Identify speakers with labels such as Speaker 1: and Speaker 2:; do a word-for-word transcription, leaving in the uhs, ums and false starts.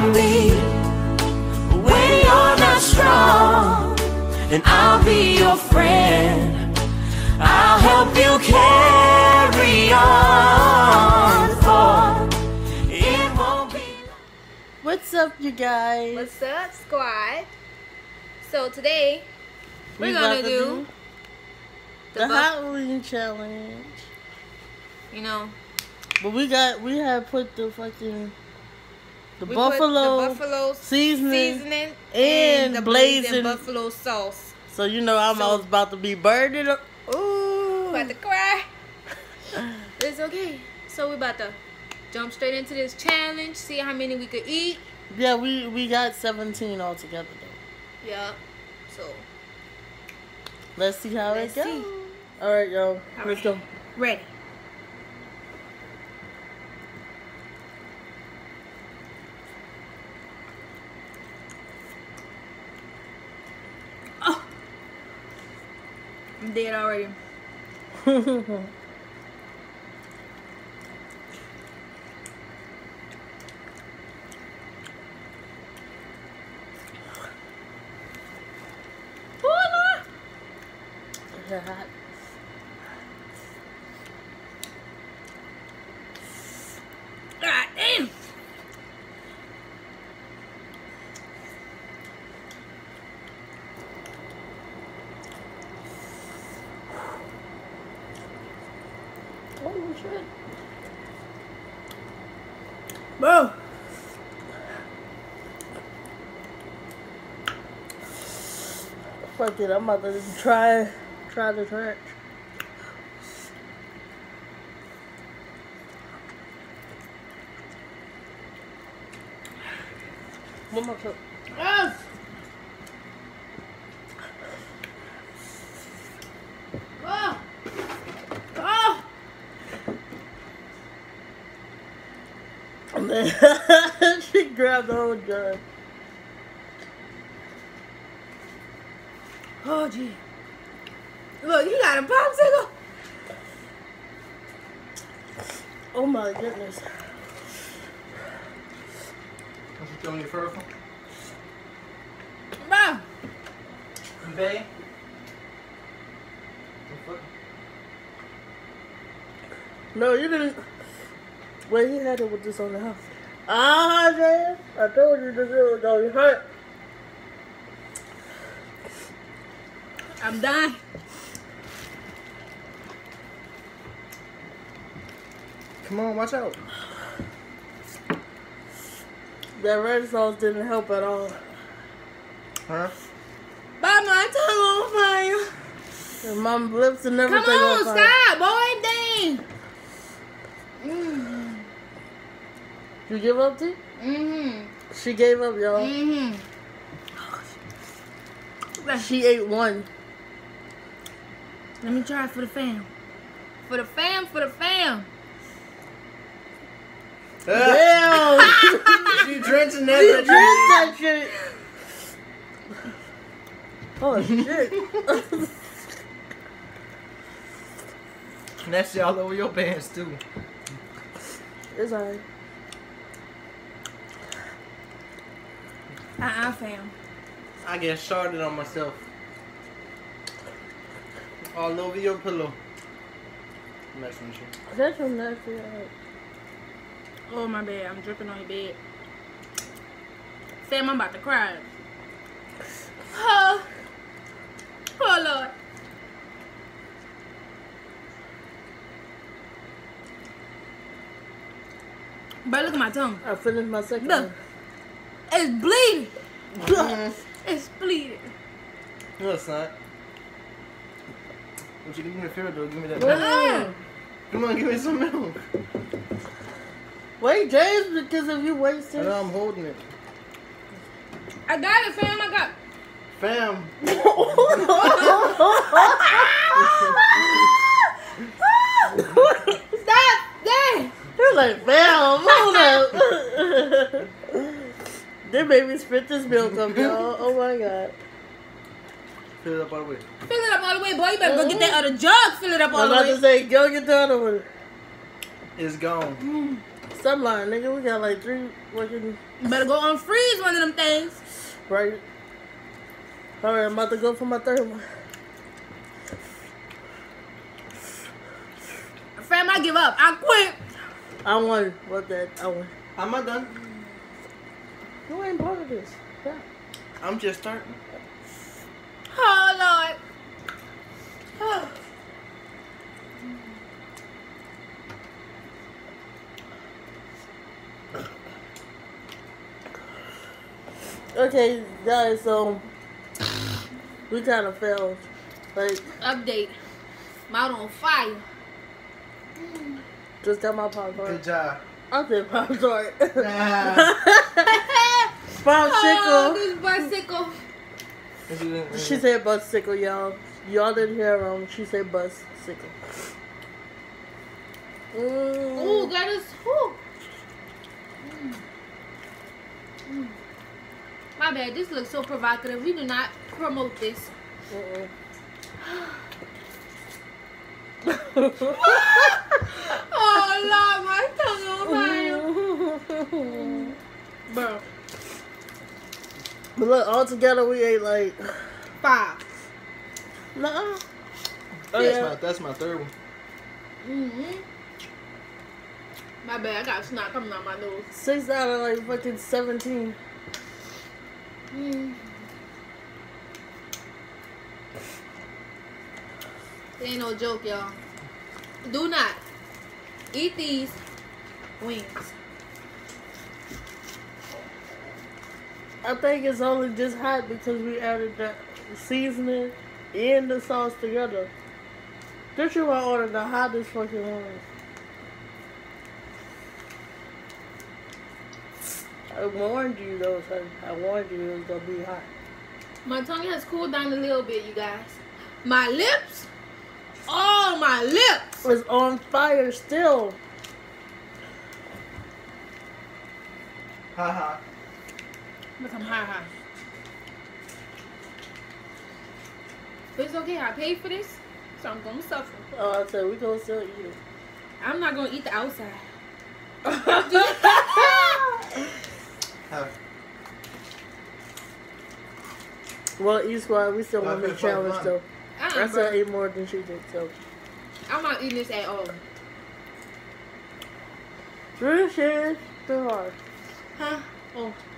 Speaker 1: on me when you're not strong, and I'll be your friend. I'll help you carry on, for it won't be.
Speaker 2: What's up, you guys?
Speaker 3: What's up, squad? So today we're
Speaker 2: We
Speaker 3: gonna
Speaker 2: about to
Speaker 3: do,
Speaker 2: do
Speaker 3: the,
Speaker 2: the
Speaker 3: buff-
Speaker 2: Halloween challenge.
Speaker 3: you know,
Speaker 2: But we got we have put the fucking the
Speaker 3: we
Speaker 2: buffalo,
Speaker 3: put the buffalo
Speaker 2: seasoning,
Speaker 3: seasoning
Speaker 2: and
Speaker 3: the
Speaker 2: blazing-
Speaker 3: blazing buffalo sauce.
Speaker 2: So you know I'm
Speaker 3: So-
Speaker 2: always about to be burning up. Ooh.
Speaker 3: About to cry. It's okay. So we about to jump straight into this challenge. See how many we could eat.
Speaker 2: Yeah, we we got seventeen altogether though.
Speaker 3: Yeah. So
Speaker 2: Let's see how
Speaker 3: Let's
Speaker 2: it goes.
Speaker 3: see.
Speaker 2: All right, yo,
Speaker 3: All
Speaker 2: let's
Speaker 3: right.
Speaker 2: go.
Speaker 3: ready. Oh, I'm dead already.
Speaker 2: Hot.
Speaker 3: God damn.
Speaker 2: Oh shit.
Speaker 3: Bro.
Speaker 2: Fuck it, I'm about to try try the track. One more cup.
Speaker 3: Yes. Oh. Oh.
Speaker 2: And then she grabbed the whole jar.
Speaker 3: Oh, gee. Look, you got a popsicle.
Speaker 2: Oh my goodness.
Speaker 4: What you tell me first one?
Speaker 3: Bro.
Speaker 4: Bay?
Speaker 2: No, you didn't. Wait, he had it with this on the house. Ah, man. I told you this was going to hurt.
Speaker 3: I'm dying.
Speaker 4: Come on, watch out.
Speaker 2: That red sauce didn't help at all.
Speaker 4: Huh?
Speaker 3: Bob, my tongue on fire.
Speaker 2: And my lips and everything
Speaker 3: Come on,
Speaker 2: fire.
Speaker 3: stop, boy. Dang. Mm.
Speaker 2: You give up, T?
Speaker 3: Mm-hmm.
Speaker 2: She gave up, y'all.
Speaker 3: Mm-hmm.
Speaker 2: She ate one.
Speaker 3: Let me try it for the fam. For the fam, for the fam.
Speaker 2: Damn!
Speaker 4: She drenching that.
Speaker 2: She
Speaker 4: bitch.
Speaker 2: drank that shit. Oh, shit.
Speaker 4: And that shit all over your pants, too.
Speaker 2: It's alright.
Speaker 3: Uh-uh, fam.
Speaker 4: I get sharded on myself. All over your pillow. Messing with you.
Speaker 2: That's from that shit.
Speaker 3: Oh, my bad. I'm dripping on your bed. Fam, I'm about to cry. Oh. Oh, Lord. But look at my tongue.
Speaker 2: I finished my second
Speaker 3: Look.
Speaker 2: one.
Speaker 3: It's bleeding.
Speaker 4: Mm.
Speaker 3: It's bleeding.
Speaker 4: No, it's not. What you give me a fair though? Give me that.
Speaker 3: Uh-uh.
Speaker 4: Come on, give me some milk.
Speaker 2: Wait, James, because if you wasted.
Speaker 4: I know I'm holding it.
Speaker 3: I got it, fam. I got it.
Speaker 4: Fam.
Speaker 3: Stop. Dang.
Speaker 2: You're like, bam, hold up. They made me spit this milk up, y'all. Oh my god.
Speaker 4: Fill it up all the way.
Speaker 3: Fill it up all the way, boy. You better go get that other jug. Fill it up all
Speaker 2: I'm
Speaker 3: the
Speaker 2: about
Speaker 3: way.
Speaker 2: to say, go get the other one.
Speaker 4: It's gone.
Speaker 2: Stop lying, nigga. We got like three fucking.
Speaker 3: You better go on freeze one of them things.
Speaker 2: Right. Alright, I'm about to go for my third one.
Speaker 3: Fam, I give up. I quit.
Speaker 2: I won. What that? I won.
Speaker 4: Am I done?
Speaker 2: You ain't part of this. Yeah.
Speaker 4: I'm just starting.
Speaker 3: Oh, Lord.
Speaker 2: Okay, guys, so we kind of failed. Like,
Speaker 3: Update. Mouth on fire.
Speaker 2: just got my popcorn.
Speaker 4: Good job.
Speaker 2: I said popcorn.
Speaker 4: Ah.
Speaker 3: Oh,
Speaker 2: Popsicle.
Speaker 3: this bicycle.
Speaker 2: She said bussicle, y'all. Y'all didn't hear her wrong. She said bussicle. Mm.
Speaker 3: Ooh, that is. Ooh. Mm. Mm. My bad. This looks so provocative. We do not promote this.
Speaker 2: Mm-mm.
Speaker 3: Oh, Lord, my tongue on fire. Bro.
Speaker 2: But look, all together we ate like
Speaker 3: Five.
Speaker 2: nuh
Speaker 4: Oh,
Speaker 2: Oh,
Speaker 4: that's,
Speaker 2: yeah.
Speaker 4: my, that's my third one.
Speaker 3: Mm-hmm. My bad. I got snot coming out my nose.
Speaker 2: Six out of like fucking seventeen.
Speaker 3: Mm. It ain't no joke, y'all. Do not eat these wings.
Speaker 2: I think it's only just hot because we added the seasoning and the sauce together. This you want to order the hottest fucking ones. I warned you though, son. I warned you it was gonna be hot.
Speaker 3: My tongue has cooled down a little bit, you guys. My lips. Oh, my lips.
Speaker 2: It's on fire still.
Speaker 4: Haha.
Speaker 3: But I'm high, high. But it's okay. I paid for this, so I'm gonna suffer.
Speaker 2: Oh, I said we gonna still eat it.
Speaker 3: I'm not gonna eat the outside.
Speaker 4: Have.
Speaker 2: Well, East Squad, we still want
Speaker 4: Okay,
Speaker 2: to challenge
Speaker 4: fine.
Speaker 2: though.
Speaker 3: Uh-uh,
Speaker 2: I
Speaker 3: bro.
Speaker 2: said ate more than she did, so.
Speaker 3: I'm not eating this at all.
Speaker 2: Three shares, too hard.
Speaker 3: Huh? Oh.